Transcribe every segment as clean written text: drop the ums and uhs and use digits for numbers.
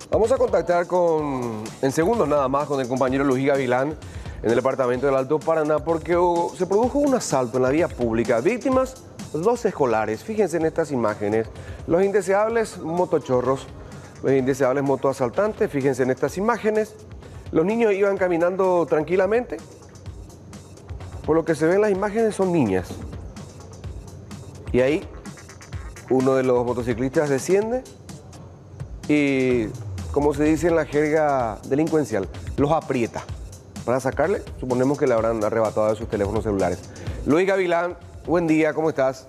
Vamos a contactar en segundos nada más con el compañero Luis Gavilán en el departamento del Alto Paraná porque se produjo un asalto en la vía pública. Víctimas, 2 escolares. Fíjense en estas imágenes. Los indeseables motochorros, los indeseables motoasaltantes. Fíjense en estas imágenes. Los niños iban caminando tranquilamente. Por lo que se ven en las imágenes son niñas. Y ahí uno de los motociclistas desciende y, como se dice en la jerga delincuencial, los aprieta para sacarle. Suponemos que le habrán arrebatado de sus teléfonos celulares. Luis Gavilán, buen día, ¿cómo estás?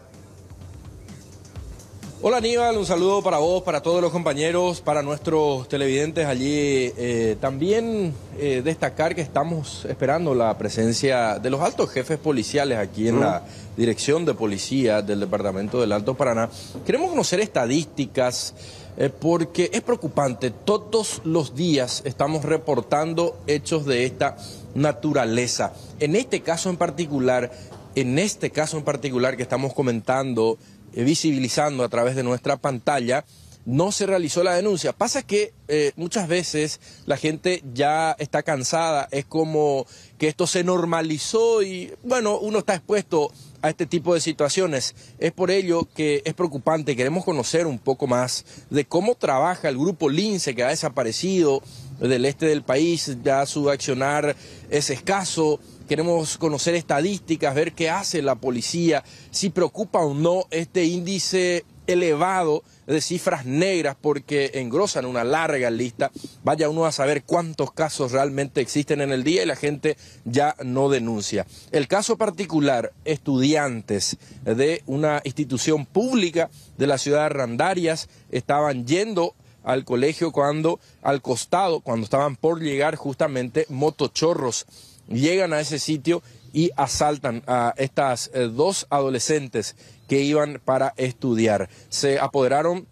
Hola Aníbal, un saludo para vos, para todos los compañeros, para nuestros televidentes allí. También destacar que estamos esperando la presencia de los altos jefes policiales aquí en la Dirección de Policía del Departamento del Alto Paraná. Queremos conocer estadísticas porque es preocupante. Todos los días estamos reportando hechos de esta naturaleza. En este caso en particular que estamos comentando, visibilizando a través de nuestra pantalla, no se realizó la denuncia. Pasa que muchas veces la gente ya está cansada, es como que esto se normalizó y bueno, uno está expuesto a este tipo de situaciones. Es por ello que es preocupante. Queremos conocer un poco más de cómo trabaja el grupo Lince, que ha desaparecido del este del país, ya su accionar es escaso. Queremos conocer estadísticas, ver qué hace la policía, si preocupa o no este índice elevado de cifras negras, porque engrosan una larga lista. Vaya uno a saber cuántos casos realmente existen en el día y la gente ya no denuncia. El caso particular, estudiantes de una institución pública de la ciudad de Randarias estaban yendo al colegio cuando estaban por llegar justamente motochorros. Llegan a ese sitio y asaltan a estas 2 adolescentes que iban para estudiar. Se apoderaron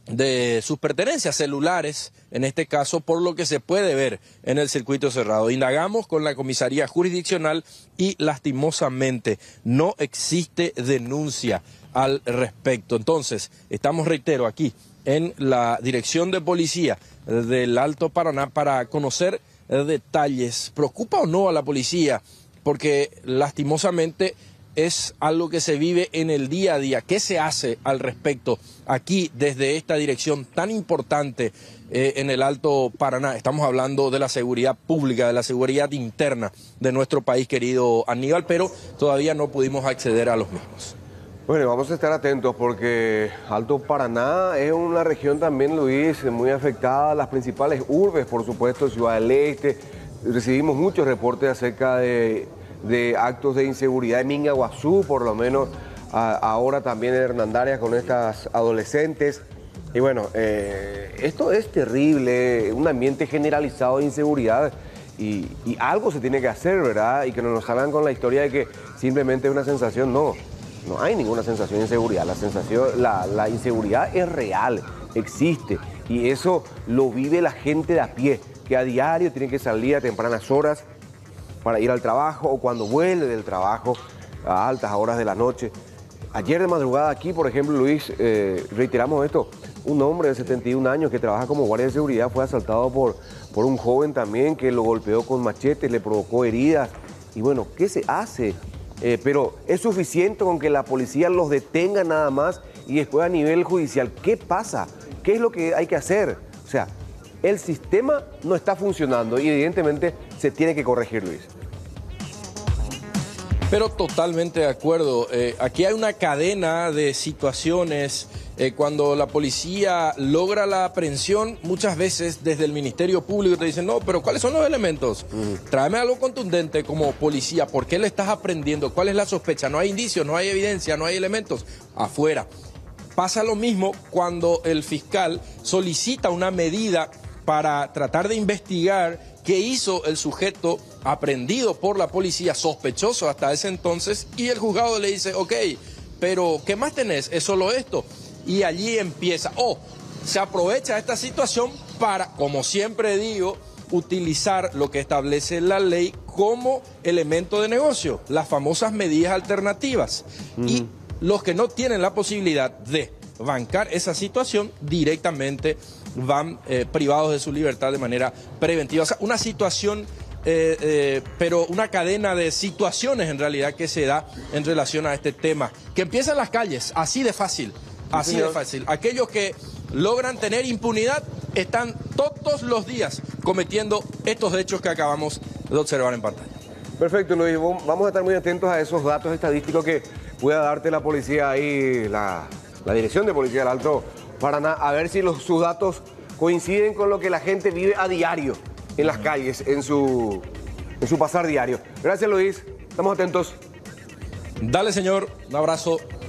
de sus pertenencias celulares, en este caso, por lo que se puede ver en el circuito cerrado. Indagamos con la comisaría jurisdiccional y lastimosamente no existe denuncia al respecto. Entonces, estamos, reitero, aquí en la Dirección de Policía del Alto Paraná para conocer detalles. ¿Preocupa o no a la policía? Porque lastimosamente es algo que se vive en el día a día. ¿Qué se hace al respecto aquí desde esta dirección tan importante en el Alto Paraná? Estamos hablando de la seguridad pública, de la seguridad interna de nuestro país, querido Aníbal, pero todavía no pudimos acceder a los mismos. Bueno, vamos a estar atentos porque Alto Paraná es una región también, Luis, muy afectada. Las principales urbes, por supuesto, Ciudad del Este. Recibimos muchos reportes acerca de actos de inseguridad en Mingaguazú, por lo menos ahora también en Hernandarias con estas adolescentes. Y bueno, esto es terrible, un ambiente generalizado de inseguridad y algo se tiene que hacer, ¿verdad? Y que no nos salgan con la historia de que simplemente es una sensación, no. No hay ninguna sensación de inseguridad. La inseguridad es real, existe. Y eso lo vive la gente de a pie, que a diario tiene que salir a tempranas horas para ir al trabajo o cuando vuelve del trabajo a altas horas de la noche. Ayer de madrugada aquí, por ejemplo, Luis, reiteramos esto, un hombre de 71 años que trabaja como guardia de seguridad fue asaltado por un joven también que lo golpeó con machetes, le provocó heridas. Y bueno, ¿qué se hace? Pero es suficiente con que la policía los detenga nada más y después a nivel judicial, ¿qué pasa? ¿Qué es lo que hay que hacer? O sea, el sistema no está funcionando y evidentemente se tiene que corregir, Luis. Pero totalmente de acuerdo. Aquí hay una cadena de situaciones. Cuando la policía logra la aprehensión, muchas veces desde el Ministerio Público te dicen, no, pero ¿cuáles son los elementos? Tráeme algo contundente como policía. ¿Por qué le estás aprendiendo? ¿Cuál es la sospecha? No hay indicios, no hay evidencia, no hay elementos. Afuera. Pasa lo mismo cuando el fiscal solicita una medida para tratar de investigar qué hizo el sujeto aprehendido por la policía, sospechoso hasta ese entonces, y el juzgado le dice, ok, pero ¿qué más tenés? ¿Es solo esto? Y allí empieza, se aprovecha esta situación para, como siempre digo, utilizar lo que establece la ley como elemento de negocio, las famosas medidas alternativas. Y los que no tienen la posibilidad de bancar esa situación directamente van privados de su libertad de manera preventiva. O sea, una situación, pero una cadena de situaciones en realidad que se da en relación a este tema. Que empieza en las calles, así de fácil, así de fácil. Aquellos que logran tener impunidad están todos los días cometiendo estos hechos que acabamos de observar en pantalla. Perfecto, Luis. Vamos a estar muy atentos a esos datos estadísticos que pueda darte la policía ahí, la Dirección de Policía del Alto Paraná, a ver si sus datos coinciden con lo que la gente vive a diario en las calles, en su pasar diario. Gracias, Luis. Estamos atentos. Dale, señor. Un abrazo.